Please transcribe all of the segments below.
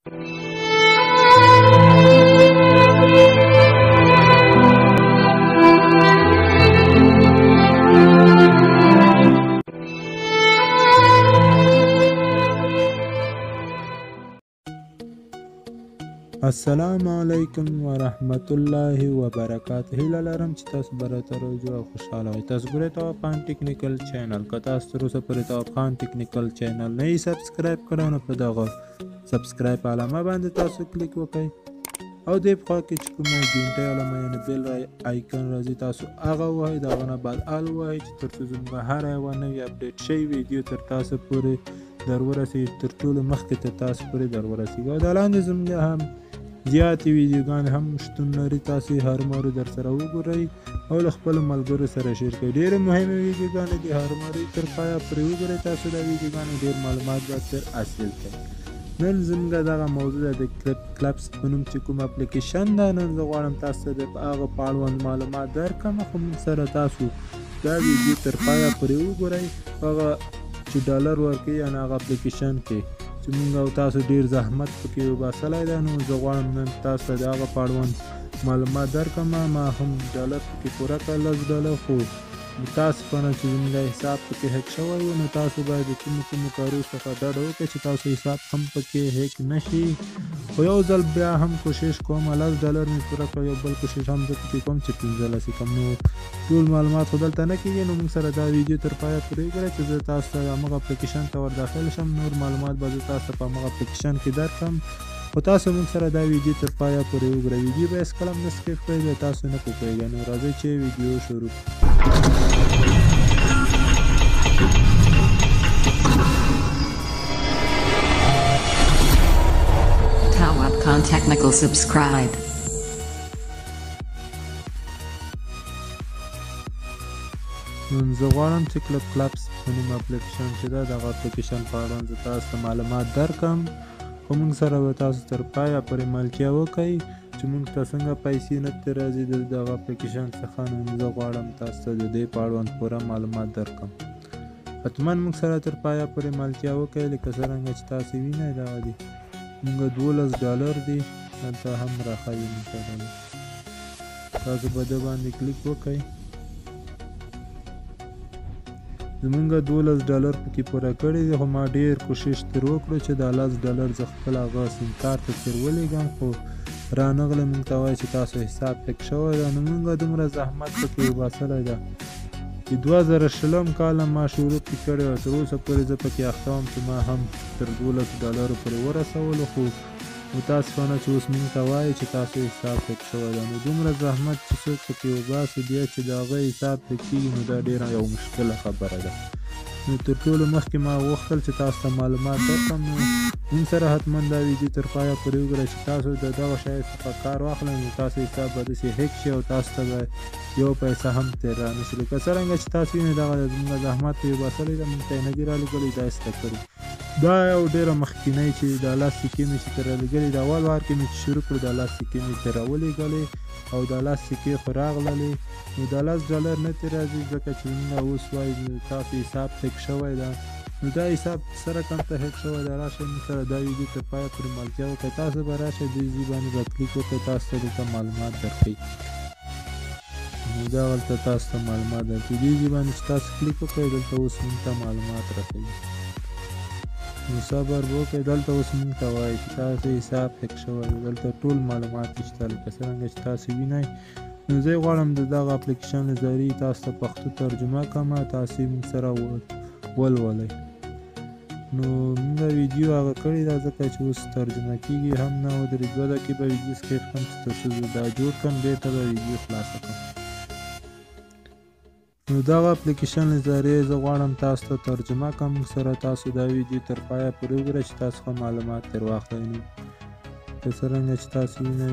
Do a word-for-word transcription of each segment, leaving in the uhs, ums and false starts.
السلام علیکم ورحمت الله وبرکاته. هیله لرم چې تاسو به راته روغ او خوشحاله وئ. تاسو ګورئ تواب خان ټیکنیکل چینل. که تاسو تر اوسه پورې تواب خان ټیکنیکل چینل نه یې سبسکرایب کړی نو په دغه سبسکرایب علامه باندې تاسو کلیک وکړئ او دې په خوا کې چې کومه ګنټۍ علامه یعنې بیل آیکن راځي تاسو هغه ووهئ. د هغه نه بعد آل ووهئ چې تر څو زموږ هره یوه نوې اپډیټ شوې ویډیو تر تاسو پورې در ورسېږي، تر ټولو مخکې تر تاسو پورې در ورسېږي. او دا لاندې زموږ هم زیاتې ویډیوګانې هم شتون لري، تاسو یې هرومرو در سره وګورئ او له خپلو ملګرو سره شیر کړئ. ډېرې مهمې ویډیوګانې دي، هرومرو تر پایه پورې وګورئ. تاسو دا ویډیوګانې ډېر معلومات به تر حاصل کړئ. نن زموږ دغه موضوع ده د کلپ کلپس په نوم چې کوم اپلیکیشن ده. نن زه غواړم تاسو ته د هغه په اړوند معلومات درکړم، خو موږ سره تاسو دا ویډیو تر پایه پورې وګورئ. هغه چې ډالر ورکوي یعنې هغه اپلیکیشن کې چې موږ او تاسو ډېر زحمت پکې وباسلی دی، نو زه غواړم نن تاسو ته د هغه په اړوند معلومات درکړم. ما هم ډالر پکې پوره کړ لس ډالر، خو تاسو په نه چې زموږ حساب پکې هیک شوی و، نو تاسو باید د کومو کومو کارو څخه ډډه وکړئ چې تاسو حساب هم پکې هیک نه شي. خو یو ځل بیا هم کوشش کوم، لس ډالر مې پوره کړ، یو بل کوشش هم زه پکې کوم چې پنځه لس یې کړم. نو ټول معلومات خو دلته نه کېږي، نو موږ سره دا ویډیو تر پایه پورې وګورئ چې زه تاسو ته همغه اپلیکیشن ته ور داخل شم. نور معلومات به زه تاسو ته په همغه اپلیکیشن کې درکړم، خو تاسو موږ سره دا ویډیو تر پایه پورې وګورئ. ویډیو به هېڅ کله هم نه سکیپ کړئ، بیا تاسو نه پوهېږئ. نو راځئ چې ویډیو شروع کړو. Tawab Khan Technical subscribe. نن زه غواړم چې کلپ کلپس په نوم اپلیکیشن چې ده دغه اپلیکیشن په اړوند زه تاسو ته معلومات درکړم، خو موږ سره به تاسو تر پایه پورې ملتیا وکړئ چې موږ ته څنګه پیسې نه ترې راځي د دغه اپلیکیشن څخه. نو زه غواړم تاسو ته د دې په اړوند پوره معلومات درکړم. حتما موږ سره تر پایه پورې ملتیا وکړئ. لکه څرنګه چې تاسو وینئ دغه دي موږ دولس ډالر دي هلته هم راښیي موږ ته ډالر. تاسو به ده باندې کلیک وکړئ. زمونږ دولس ډالر پکې پوره کړي دي، خو ما ډېر کوشش تر وکړو چې دا لس ډالر زه خپل هغه سیم کارت ته تر ولېږم، خو رانغله موږ ته وایي چې تاسو حساب هیک شوی ده. نو موږ دومره زحمت پکې وباسلی ده چې دوه زره شلم کاله ما شروع پکې کړی او تر اوسه پورې زه پکې اخته وم چې ما هم تر دولسو ډالرو پورې ورسولو، خو متاسفانه چې اوس موږ ته وایي چې تاسو حساب هیک شوی ده. نو دومره زحمت چې څوک پکې وباسي بیا چې د هغه حساب هیک کېږي، نو دا ډېره یو مشکله خبره ده. نو تر ټولو مخکې ما غوښتل چې تاسو ته معلومات درکړم. نو موږ سره حتما دا ویډیو تر پایه پورې وګورئ چې تاسو د دغه شی څخه کار واخلئ، نو تاسو حساب به داسې هیک شي او تاسو ته به یو پیسه هم ترې رانه شي. لکه څرنګه چې تاسو وینئ دغه زموږ زحمت یې وباسلی ده، موږ ته یې نه دي رالېږلي، دا یې زده کړي. دا یو ډېره مخکینی چې دا لس سکې مې چې ترې رالېږلي، د اول وار کې مې چې شروع کړو دا لس سکې مې ترې راولېږلې او دا لس سکې خو راغللې. نو دا لس ډالر نه ترې راځي ځکه چې موږ اوس وایي تاسو حساب هیک شوی ده. نو دا حساب سره کوم ته هیک شوی ده، راشئ موږ سره دا ویډیو تر پایه پورې ملتیا وکړئ. تاسو به راشئ دې ځای باندې به کلیک وکړئ، تاسو ته دلته معلومات درکوي. نو دا هلته تاسو ته معلومات درکوي. دې ځای باندې چې تاسو کلیک وکړئ دلته اوس موږ ته معلومات راښیي. نو صبر وکړئ، دلته اوس موږ ته وایي چې تاسو حساب هیک شوی ده. دلته ټول معلومات شته لکه څرنګه چې تاسو وینئ. نو زه غواړم د دغه اپلیکیشن له ذریعې تاسو ته پښتو ترجمه کړم، تاسو یې موږ سره ولولئ. نو موږ ویډیو هغه کړې ده ځکه چې اوس ترجمه کېږي هم نه، او درې دوه دقیقې به ویډیو سکیپ کړم چې تر څو زه دا جوړ کړم، بېرته به ویډیو خلاصه کړم. نو دغه اپلیکیشن له ذریعې زه غواړم تاسو ته ترجمه کړم. موږ سره تاسو دا ویډیو تر پایه پورې وګورئ چې تاسو ښه معلومات ترې واخلئ. نو که څرنګه چې تاسو وینئ،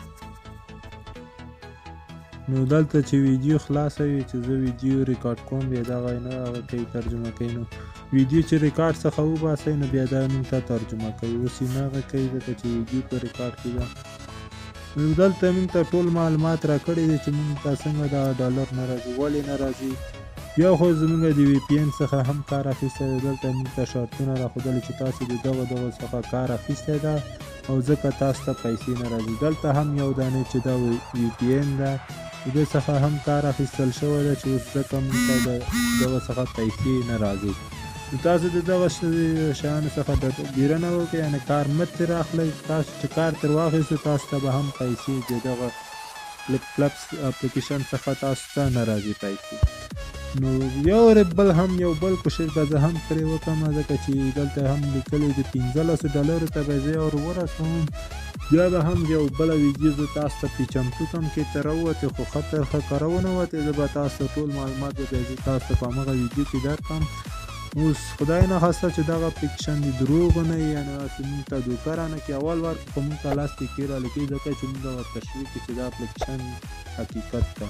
نو دلته چې ویډیو خلاصه وي چې زه ویډیو ریکارډ کوم، بیا دغه نه هغه کوي ترجمه کوي. نو ویډیو چې ریکارډ څخه وباسئ نو بیا دا موږ ته ترجمه کوي. اوس یې نه هغه کوي ځکه چې ویډیو په ریکارډ کې ده. نو دلته موږ ته ټول معلومات راکړي دي چې موږ ته څنګه دا ډالر نه راځي، ولې نه راځي. بیا خو زموږ د وی پی این څخه هم کار اخیستی دی. دلته موږ ته شرطونه راښودلي چې تاسو د دغه دغه څخه کار اخیستی ده او ځکه تاسو ته پیسې نه راځي. دلته هم یو دانې چې دا وی پی این ده د دې څخه هم کار اخیستل شوی ده چې اوس ځکه موږ ته د دغه څخه پیسې نه راځي. نو تاسو د دغه شیانو څخه ډډګیره نه وکړئ، یعنې کار مه ترې اخلئ. تاسو چې کار تر واخیستو تاسو ته به هم پیسې د دغه فلپ فلپس اپلیکیشن څخه تاسو ته نه راځي پیسې. نو یو بل هم یو بل کوشش به زه هم پرې وکړم، ځکه چې دلته هم لیکلي د پنځلسو ډالرو ته به زه ور ورسوم. بیا به هم یو بله ویډیو زه تاسو ته پرې چمتو کړم کې ته راووتې خو ښه تر ښه که راونه وتې زه به تاسو ته ټول معلومات به زه تاسو ته په همغه ویډیو کې درکړم. اوس خدای نه خواسته چې دغه اپلیکیشن د دروغ نه وي، یعنې داسې موږ ته دوکه رانه کړي. اول وار خو موږ ته لاس ټیکې رالیکي ځکه چې موږ ورته تشویق کړي چې دا اپلیکیشن حقیقت ده.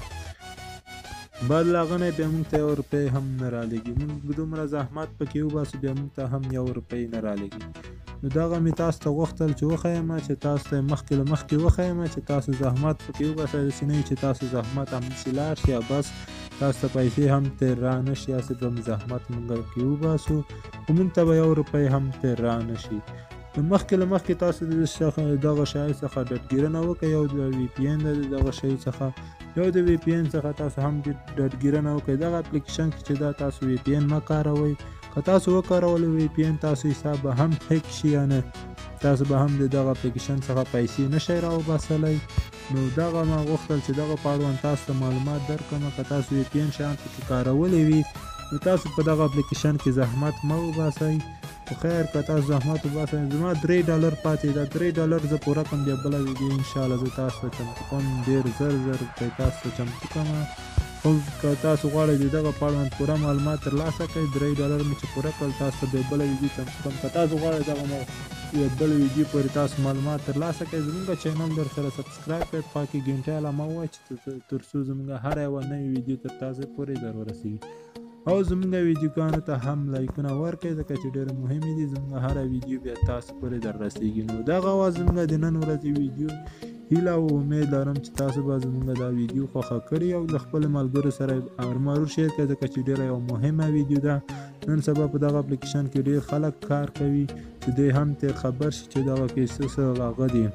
بعد له هغه نه بیا موږ ته یو روپۍ هم نه رالیږي. موږ دومره زحمت پکې وباسو بیا موږ ته هم یو روپۍ نه رالیږي. نو دغه مې تاسو ته غوښتل چې وښیم چې تاسو ته مخکې له مخکې وښیم چې تاسو زحمت پکې وباسئ، داسې نه وي چې تاسو زحمت همداسې لاړ شي او بس تاسو ته پیسې هم ترې را نه شي. هسې به زحمت موږ کې وباسو خو موږ ته به یو روپۍ هم ترې را نه شي. نو مخکې له مخکې تاسو د دغه شی څخه ډډګیره نه وکړئ. یو د وی پی این د دغه شی څخه یو د وی پی این څخه تاسو هم ډډګیره نه وکړئ. دغه اپلیکیشن کې چې دا تاسو وی پی این مه کاروئ. که تاسو وکارولئ وی پی این تاسو حساب به هم هیک شي، یعنې تاسو به هم د دغه اپلیکیشن څخه پیسې نشئ راوباسلی. نو دغه ما غوښتل چې دغه په اړوند تاسو ته معلومات درکړم. که تاسو وی پی این شیان پکې کارولی وي نو تاسو په دغه اپلیکیشن کې زحمت مه وباسئ. خو خیر که تاسو زحمت وباسئ، زما درې ډالر پاتې ده. درې ډالر زه پوره کړم بیا بله ویډیو انشاءالله زه تاسو ته چمتو کوم. ډېر زر زر روپۍ تاسو ته چمتو کړم. خو که تاسو غواړئ د دغه په اړوند پوره معلومات ترلاسه کړئ، درې ډالر مې چې پوره کړل تاسو ته بیا بله ویډیو چمتو کړم. که تاسو غواړئ دغه یو بل ویډیو پورې تاسو معلومات ترلاسه کړئ، زموږ چینل در سره سبسکرایب کړئ، خوا کې ګنټۍ علامه ووایئ چې تر څو زموږ هره یوه نوې ویډیو تر تاسو پورې در ورسېږي. او زموږ ویډیوګانو ته هم لایکونه ورکړئ ځکه چې ډېر مهمې دي. زموږ هره ویډیو بیا تاسو پورې در رسېږي. نو دغه وه زموږ د نن ورځې ویډیو. هیله او امید لرم چې تاسو به زموږ دا ویډیو خوښه کړي او د خپلو ملګرو سره ارومرو شیر کړئ ځکه چې ډېره یو مهمه ویډیو ده. نن سبا په دغه اپلیکیشن کې ډېر خلک کار کوي چې دوی هم ترې خبر شي چې دغه کې څه څه هغه دي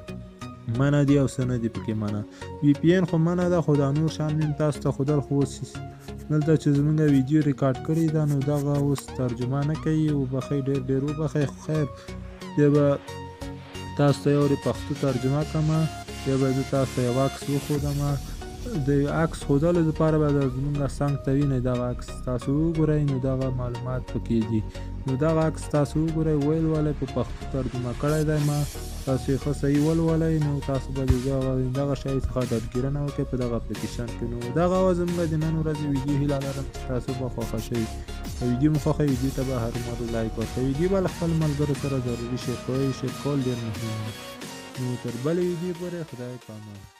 منع دي او څه نه دي پکې منع. وی پی این خو منع ده، خو دا نور شیان مې تاسو ته ښودل. خو اوس دلته چې زموږ ویډیو ریکارډ کړې ده نو دغه اوس ترجمه نه کوي. وبښئ، ډېر ډېر وبښئ. خو خیر بیا به تاسو ته یو پښتو ترجمه کړم، بیا به زه تاسو ته یو عکس وښودم. د عکس ښودلو دپاره به زموږ څنګ ته وینئ دغه عکس تاسو وګورئ. نو دغه معلومات پکې دي. نو دغه عکس تاسو وګورئ، ولولئ. په پښتو ترجمه کړی دی ما، تاسو یې ښه صحیح ولولئ. نو تاسو به د دغه شی څخه ډډګیره نه وکړئ په دغه اپلیکیشن کې. نو دغه وه زموږ د نن ورځې ویډیو. هیله لرم چې تاسو به خوښه شئ. که ویډیو مو خوښه وي ویډیو ته به هرومرو لایک ورکړئ. ویډیو به له خپلو ملګرو سره ضروري شیر کوئ. شیر کول ډېر مهم دي. نو تر بلې ویډیو پورې خدای پامان.